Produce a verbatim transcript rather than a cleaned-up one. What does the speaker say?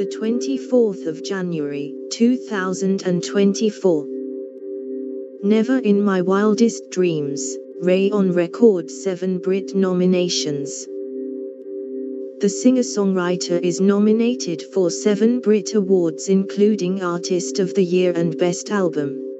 the twenty-fourth of January, two thousand twenty-four. Never in my wildest dreams, Raye on record seven Brit nominations. The singer-songwriter is nominated for seven Brit Awards including Artist of the Year and Best Album.